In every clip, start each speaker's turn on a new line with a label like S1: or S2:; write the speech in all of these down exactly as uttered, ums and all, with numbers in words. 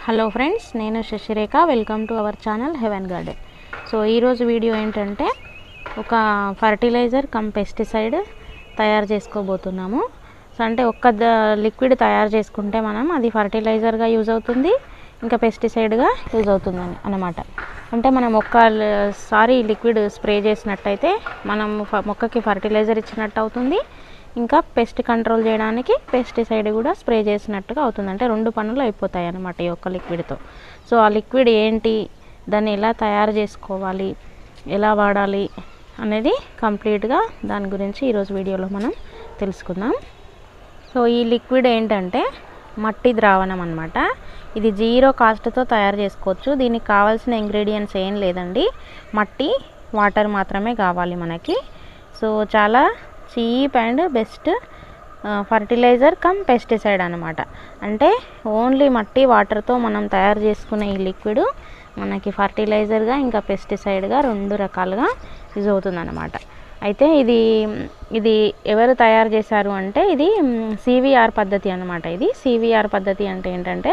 S1: Hello friends, నేను Shashirekha. Welcome to our channel heaven garden. So ఈరోజు video ఏంటంటే ఒక ఫర్టిలైజర్ కమ్ పెస్టిసైడ్ తయారు చేసుకోబోతున్నాము. సో అంటే ఒక్క లిక్విడ్ తయారు చేసుకుంటే మనం అది ఫర్టిలైజర్గా యూజ్ అవుతుంది, ఇంకా పెస్టిసైడ్గా యూజ్ అవుతుందని అన్నమాట. అంటే మనం ఒక్కసారి లిక్విడ్ స్ప్రే చేసినట్టయితే మనం మొక్కకి ఫర్టిలైజర్ ఇచ్చినట్టు అవుతుంది, ఇంకా పెస్ట్ కంట్రోల్ చేయడానికి పెస్టిసైడ్ కూడా స్ప్రే చేసినట్టుగా అవుతుంది. అంటే రెండు పనులు అయిపోతాయి అన్నమాట ఈ ఒక్క లిక్విడ్తో. సో ఆ లిక్విడ్ ఏంటి, దాన్ని ఎలా తయారు చేసుకోవాలి, ఎలా వాడాలి అనేది కంప్లీట్గా దాని గురించి ఈరోజు వీడియోలో మనం తెలుసుకుందాం. సో ఈ లిక్విడ్ ఏంటంటే మట్టి ద్రావణం అన్నమాట. ఇది జీరో కాస్ట్తో తయారు చేసుకోవచ్చు. దీనికి కావాల్సిన ఇంగ్రీడియంట్స్ ఏం లేదండి, మట్టి, వాటర్ మాత్రమే కావాలి మనకి. సో చాలా cheap and best fertilizer cum pesticide అనమాట. అంటే ఓన్లీ మట్టి వాటర్తో మనం తయారు చేసుకునే ఈ లిక్విడ్ మనకి ఫర్టిలైజర్గా ఇంకా పెస్టిసైడ్గా రెండు రకాలుగా యూజ్ అవుతుంది అన్నమాట. అయితే ఇది ఇది ఎవరు తయారు చేశారు అంటే ఇది సివిఆర్ పద్ధతి అన్నమాట. ఇది సివిఆర్ పద్ధతి అంటే ఏంటంటే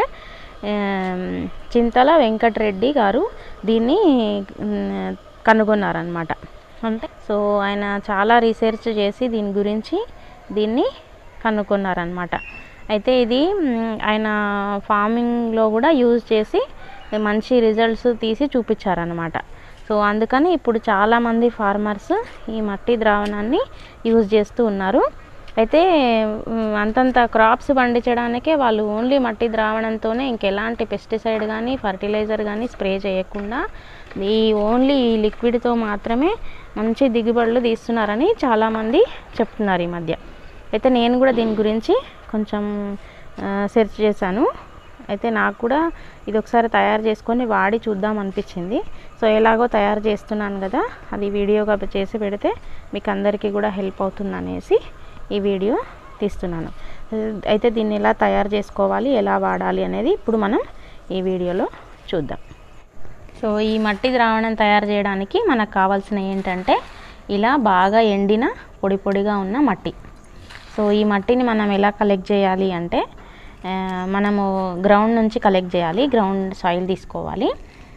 S1: చింతల వెంకటరెడ్డి గారు దీన్ని కనుగొన్నారనమాట. అంటే సో ఆయన చాలా రీసెర్చ్ చేసి దీని గురించి దీన్ని కనుక్కున్నారనమాట. అయితే ఇది ఆయన ఫార్మింగ్లో కూడా యూజ్ చేసి మంచి రిజల్ట్స్ తీసి చూపించారనమాట. సో అందుకని ఇప్పుడు చాలామంది ఫార్మర్స్ ఈ మట్టి ద్రావణాన్ని యూజ్ చేస్తూ ఉన్నారు. అయితే అంతంత క్రాప్స్ పండించడానికే వాళ్ళు ఓన్లీ మట్టి ద్రావణంతోనే ఇంకెలాంటి పెస్టిసైడ్ కానీ ఫర్టిలైజర్ కానీ స్ప్రే చేయకుండా ఈ ఓన్లీ ఈ లిక్విడ్తో మాత్రమే మంచి దిగుబడులు తీస్తున్నారని చాలామంది చెప్తున్నారు ఈ మధ్య. అయితే నేను కూడా దీని గురించి కొంచెం సెర్చ్ చేశాను. అయితే నాకు కూడా ఇది ఒకసారి తయారు చేసుకొని వాడి చూద్దాం అనిపించింది. సో ఎలాగో తయారు చేస్తున్నాను కదా, అది వీడియోగా చేసి పెడితే మీకు అందరికీ కూడా హెల్ప్ అవుతుంది అనేసి ఈ వీడియో తీస్తున్నాను. అయితే దీన్ని ఎలా తయారు చేసుకోవాలి, ఎలా వాడాలి అనేది ఇప్పుడు మనం ఈ వీడియోలో చూద్దాం. సో ఈ మట్టి ద్రావణం తయారు చేయడానికి మనకు కావాల్సిన ఏంటంటే ఇలా బాగా ఎండిన పొడి పొడిగా ఉన్న మట్టి. సో ఈ మట్టిని మనం ఎలా కలెక్ట్ చేయాలి అంటే మనము గ్రౌండ్ నుంచి కలెక్ట్ చేయాలి. గ్రౌండ్ సాయిల్ తీసుకోవాలి.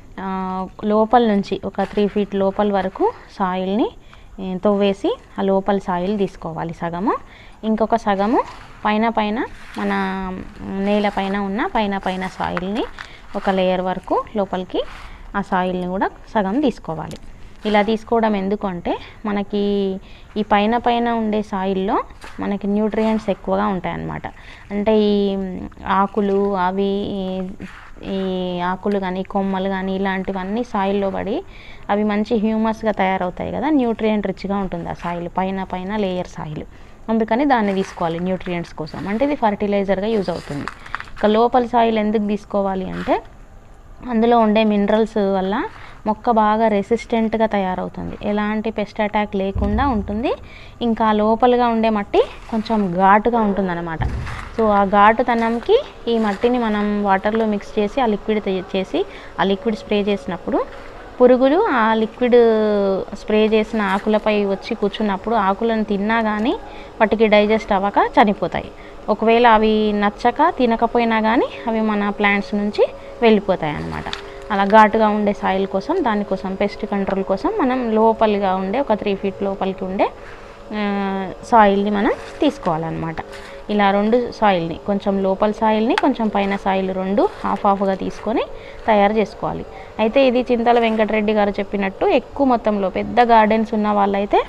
S1: లోపల నుంచి ఒక త్రీ ఫీట్ లోపల వరకు సాయిల్ని తవ్వేసి ఆ లోపల సాయిల్ తీసుకోవాలి సగము. ఇంకొక సగము పైన పైన మన నేల పైన ఉన్న పైన పైన సాయిల్ని ఒక లేయర్ వరకు లోపలికి ఆ సాయిల్ని కూడా సగం తీసుకోవాలి. ఇలా తీసుకోవడం ఎందుకంటే మనకి ఈ పైన పైన ఉండే సాయిల్లో మనకి న్యూట్రియంట్స్ ఎక్కువగా ఉంటాయన్నమాట. అంటే ఈ ఆకులు అవి ఈ ఆకులు కానీ కొమ్మలు కానీ ఇలాంటివన్నీ సాయిల్లో పడి అవి మంచి హ్యూమస్గా తయారవుతాయి కదా, న్యూట్రియంట్ రిచ్గా ఉంటుంది ఆ సాయిల్ పైన పైన లేయర్ సాయిల్. అందుకని దాన్ని తీసుకోవాలి న్యూట్రియంట్స్ కోసం. అంటే ఇది ఫర్టిలైజర్గా యూజ్ అవుతుంది. ఇక లోపల సాయిల్ ఎందుకు తీసుకోవాలి అంటే అందులో ఉండే మినరల్స్ వల్ల మొక్క బాగా రెసిస్టెంట్గా తయారవుతుంది, ఎలాంటి పెస్ట్ అటాక్ లేకుండా ఉంటుంది. ఇంకా లోపలగా ఉండే మట్టి కొంచెం ఘాటుగా ఉంటుంది అన్నమాట. సో ఆ ఘాటుతనంకి ఈ మట్టిని మనం వాటర్లో మిక్స్ చేసి ఆ లిక్విడ్ చేసి ఆ లిక్విడ్ స్ప్రే చేసినప్పుడు పురుగులు ఆ లిక్విడ్ స్ప్రే చేసిన ఆకులపై వచ్చి కూర్చున్నప్పుడు ఆకులను తిన్నా కానీ వాటికి డైజెస్ట్ అవ్వక చనిపోతాయి. ఒకవేళ అవి నచ్చక తినకపోయినా కానీ అవి మన ప్లాంట్స్ నుంచి వెళ్ళిపోతాయి అన్నమాట. అలా ఘాటుగా ఉండే సాయిల్ కోసం, దానికోసం పెస్ట్ కంట్రోల్ కోసం మనం లోపలిగా ఉండే ఒక త్రీ ఫీట్ లోపలికి ఉండే సాయిల్ని మనం తీసుకోవాలన్నమాట. ఇలా రెండు సాయిల్ని, కొంచెం లోపల సాయిల్ని కొంచెం పైన సాయిల్ రెండు హాఫ్ హాఫ్గా తీసుకొని తయారు చేసుకోవాలి. అయితే ఇది చింతల వెంకటరెడ్డి గారు చెప్పినట్టు ఎక్కువ మొత్తంలో పెద్ద గార్డెన్స్ ఉన్న వాళ్ళైతే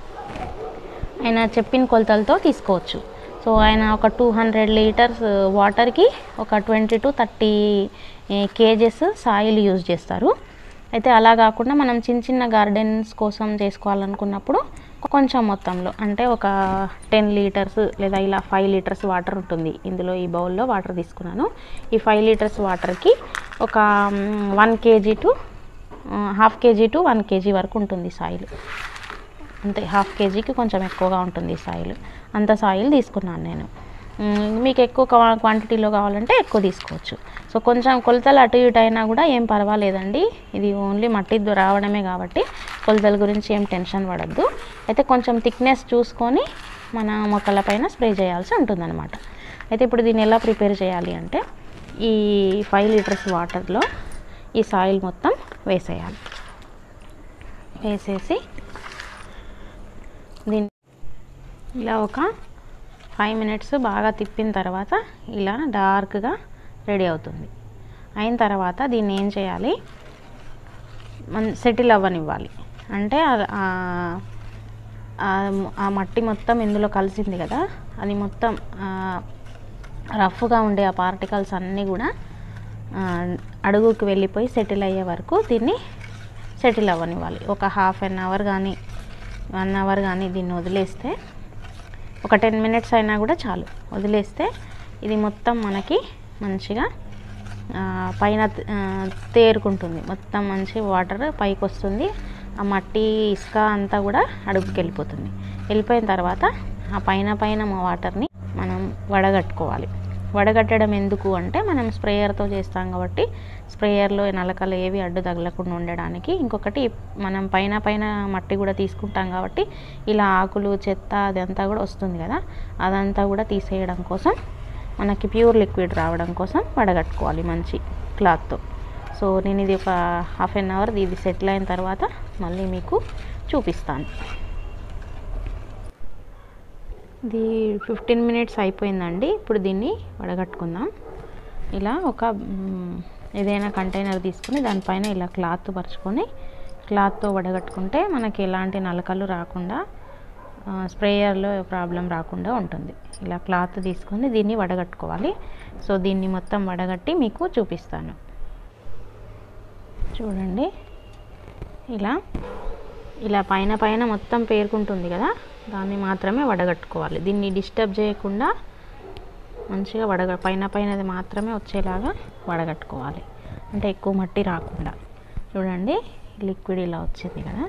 S1: ఆయన చెప్పిన కొలతలతో తీసుకోవచ్చు. సో ఆయన ఒక టూ హండ్రెడ్ లీటర్స్ వాటర్కి ఒక twenty to thirty kgs soil use చేస్తారు. అయితే అలా కాకుండా మనం చిన్న చిన్న గార్డెన్స్ కోసం చేసుకోవాలనుకున్నప్పుడు కొంచెం మొత్తంలో, అంటే ఒక టెన్ లీటర్స్ లేదా ఇలా ఫైవ్ లీటర్స్ వాటర్ ఉంటుంది. ఇందులో ఈ బౌల్లో వాటర్ తీసుకున్నాను. ఈ ఫైవ్ లీటర్స్ వాటర్కి ఒక one kg to half kg to one kg వరకు ఉంటుంది సాయిల్. అంతే, హాఫ్ కేజీకి కొంచెం ఎక్కువగా ఉంటుంది సాయిల్. అంత సాయిల్ తీసుకున్నాను నేను. మీకు ఎక్కువ క్వాంటిటీలో కావాలంటే ఎక్కువ తీసుకోవచ్చు. సో కొంచెం కొలతలు అటు ఇటు అయినా కూడా ఏం పర్వాలేదండి, ఇది ఓన్లీ మట్టి రావడమే కాబట్టి కొలతల గురించి ఏం టెన్షన్ పడద్దు. అయితే కొంచెం థిక్నెస్ చూసుకొని మన మొక్కల పైన స్ప్రే చేయాల్సి ఉంటుందన్నమాట. అయితే ఇప్పుడు దీన్ని ఎలా ప్రిపేర్ చేయాలి అంటే ఈ ఫైవ్ లీటర్స్ వాటర్లో ఈ సాయిల్ మొత్తం వేసేయాలి. వేసేసి దీన్ని ఇలా ఒక ఫైవ్ మినిట్స్ బాగా తిప్పిన తర్వాత ఇలా డార్క్గా రెడీ అవుతుంది. అయిన తర్వాత దీన్ని ఏం చేయాలి, సెటిల్ అవ్వనివ్వాలి. అంటే ఆ మట్టి మొత్తం ఇందులో కలిసింది కదా, అది మొత్తం రఫ్గా ఉండే ఆ పార్టికల్స్ అన్నీ కూడా అడుగుకి వెళ్ళిపోయి సెటిల్ అయ్యే వరకు దీన్ని సెటిల్ అవ్వనివ్వాలి. ఒక హాఫ్ అన్ అవర్ కానీ వన్ అవర్ కానీ దీన్ని వదిలేస్తే, ఒక టెన్ మినిట్స్ అయినా కూడా చాలు, వదిలేస్తే ఇది మొత్తం మనకి మంచిగా పైన తేరుకుంటుంది. మొత్తం మంచి వాటర్ పైకి వస్తుంది. ఆ మట్టి ఇసుక అంతా కూడా అడుగుకి వెళ్ళిపోతుంది. వెళ్ళిపోయిన తర్వాత ఆ పైన పైన వాటర్ని మనం వడగట్టుకోవాలి. వడగట్టడం ఎందుకు అంటే మనం స్ప్రేయర్తో చేస్తాం కాబట్టి స్ప్రేయర్లో నలకలు ఏవి అడ్డు తగలకుండా ఉండడానికి. ఇంకొకటి మనం పైన పైన మట్టి కూడా తీసుకుంటాం కాబట్టి ఇలా ఆకులు చెత్త అదంతా కూడా వస్తుంది కదా, అదంతా కూడా తీసేయడం కోసం, మనకి ప్యూర్ లిక్విడ్ రావడం కోసం వడగట్టుకోవాలి మంచి క్లాత్తో. సో నేను ఇది ఒక హాఫ్ అన్ అవర్ ఇది సెటిల్ అయిన తర్వాత మళ్ళీ మీకు చూపిస్తాను. ఇది ఫిఫ్టీన్ మినిట్స్ అయిపోయిందండి. ఇప్పుడు దీన్ని వడగట్టుకుందాం. ఇలా ఒక ఏదైనా కంటైనర్ తీసుకుని దానిపైన ఇలా క్లాత్ పరుచుకొని క్లాత్తో వడగట్టుకుంటే మనకి ఎలాంటి నలకలు రాకుండా, స్ప్రేయర్లో ప్రాబ్లం రాకుండా ఉంటుంది. ఇలా క్లాత్ తీసుకొని దీన్ని వడగట్టుకోవాలి. సో దీన్ని మొత్తం వడగట్టి మీకు చూపిస్తాను. చూడండి, ఇలా ఇలా పైన పైన మొత్తం పేరుకుంటుంది కదా, దాన్ని మాత్రమే వడగట్టుకోవాలి. దీన్ని డిస్టర్బ్ చేయకుండా మంచిగా వడగ పైన పైనది మాత్రమే వచ్చేలాగా వడగట్టుకోవాలి, అంటే ఎక్కువ మట్టి రాకుండా. చూడండి, లిక్విడ్ ఇలా వచ్చింది కదా,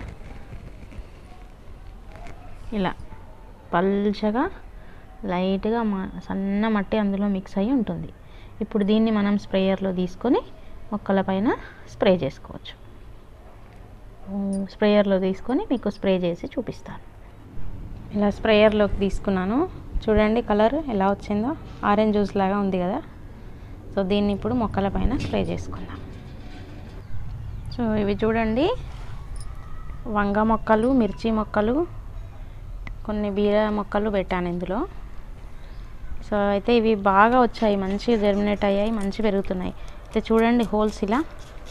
S1: ఇలా పల్చగా లైట్గా సన్న మట్టి అందులో మిక్స్ అయ్యి ఉంటుంది. ఇప్పుడు దీన్ని మనం స్ప్రేయర్లో తీసుకొని మొక్కల పైన స్ప్రే చేసుకోవచ్చు. స్ప్రేయర్లో తీసుకొని మీకు స్ప్రే చేసి చూపిస్తాను. ఇలా స్ప్రేయర్లోకి తీసుకున్నాను. చూడండి కలర్ ఎలా వచ్చిందో, ఆరెంజ్ జ్యూస్ లాగా ఉంది కదా. సో దీన్ని ఇప్పుడు మొక్కల పైన స్ప్రే చేసుకుందాం. సో ఇవి చూడండి, వంగ మొక్కలు, మిర్చి మొక్కలు, కొన్ని బీర మొక్కలు పెట్టాను ఇందులో. సో అయితే ఇవి బాగా వచ్చాయి, మంచిగా జర్మినేట్ అయ్యాయి, మంచి పెరుగుతున్నాయి. అయితే చూడండి హోల్స్ ఇలా,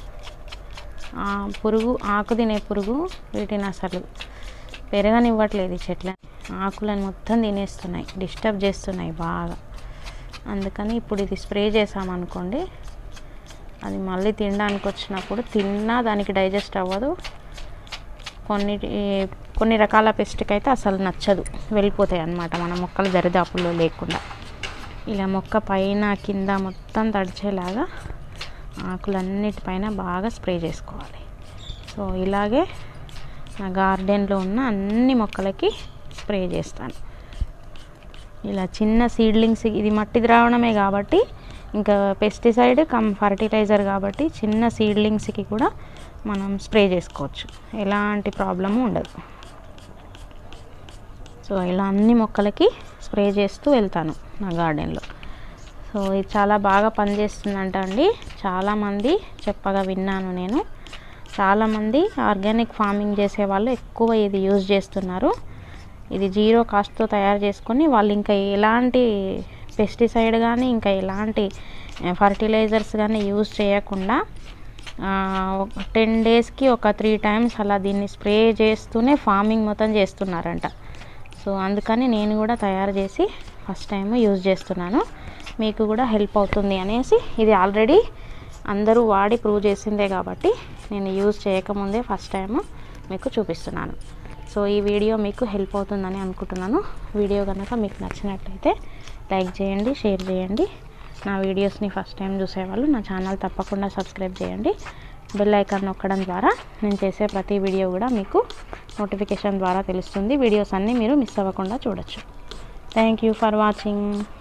S1: పురుగు ఆకు తినే పురుగు వీటిని అసలు పెరగనివ్వట్లేదు. ఈ చెట్ల ఆకులను మొత్తం తినేస్తున్నాయి, డిస్టర్బ్ చేస్తున్నాయి బాగా. అందుకని ఇప్పుడు ఇది స్ప్రే చేసామనుకోండి, అది మళ్ళీ తినడానికి వచ్చినప్పుడు తిన్నా దానికి డైజెస్ట్ అవ్వదు. కొన్ని కొన్ని రకాల పెస్ట్కి అయితే అసలు నచ్చదు, వెళ్ళిపోతాయి అన్నమాట మన మొక్కలు దరిదాపుల్లో లేకుండా. ఇలా మొక్క పైన కింద మొత్తం తడిచేలాగా ఆకులన్నిటిపైన బాగా స్ప్రే చేసుకోవాలి. సో ఇలాగే నా గార్డెన్లో ఉన్న అన్ని మొక్కలకి స్ప్రే చేస్తాను. ఇలా చిన్న సీడ్లింగ్స్, ఇది మట్టి ద్రావణమే కాబట్టి ఇంకా పెస్టిసైడ్ కమ్ ఫర్టిలైజర్ కాబట్టి చిన్న సీడ్లింగ్స్కి కూడా మనం స్ప్రే చేసుకోవచ్చు, ఎలాంటి ప్రాబ్లము ఉండదు. సో ఇలా అన్ని మొక్కలకి స్ప్రే చేస్తూ వెళ్తాను నా గార్డెన్లో. సో ఇది చాలా బాగా పనిచేస్తుందంట అండి, చాలామంది చెప్పగా విన్నాను నేను. చాలామంది ఆర్గానిక్ ఫార్మింగ్ చేసే వాళ్ళు ఎక్కువ ఇది యూజ్ చేస్తున్నారు. ఇది జీరో కాస్ట్తో తయారు చేసుకొని వాళ్ళు ఇంకా ఎలాంటి పెస్టిసైడ్ కానీ ఇంకా ఎలాంటి ఫర్టిలైజర్స్ కానీ యూజ్ చేయకుండా టెన్ డేస్కి ఒక త్రీ టైమ్స్ అలా దీన్ని స్ప్రే చేస్తూనే ఫార్మింగ్ మొత్తం చేస్తున్నారంట. సో అందుకని నేను కూడా తయారు చేసి ఫస్ట్ టైం యూజ్ చేస్తున్నాను, మీకు కూడా హెల్ప్ అవుతుంది అనేసి. ఇది ఆల్రెడీ అందరూ వాడి ప్రూవ్ చేసిందే కాబట్టి నేను యూజ్ చేయకముందే ఫస్ట్ టైం మీకు చూపిస్తున్నాను. సో ఈ వీడియో మీకు హెల్ప్ అవుతుందని అనుకుంటున్నాను. వీడియో కనుక మీకు నచ్చినట్లయితే లైక్ చేయండి, షేర్ చేయండి. నా వీడియోస్ని ఫస్ట్ టైం చూసేవాళ్ళు నా ఛానల్ తప్పకుండా సబ్స్క్రైబ్ చేయండి. బెల్ ఐకాన్ నొక్కడం ద్వారా నేను చేసే ప్రతి వీడియో కూడా మీకు నోటిఫికేషన్ ద్వారా తెలుస్తుంది. వీడియోస్ అన్నీ మీరు మిస్ అవ్వకుండా చూడొచ్చు. Thank you for watching.